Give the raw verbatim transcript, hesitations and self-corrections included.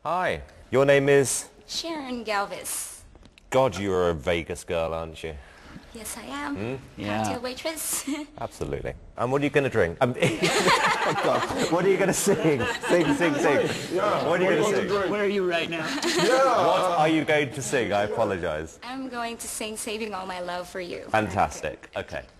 Hi. Your name is? Sharon Galvis. God, you're a Vegas girl, aren't you? Yes, I am. Mm? Yeah. Cocktail waitress. Absolutely. And what are you going to drink? Um, oh God. What are you going to sing? Sing, sing, sing. Yeah. What are you going to sing? Where are you right now? Yeah. What are you going to sing? I apologize. I'm going to sing Saving All My Love for You. Fantastic. Okay.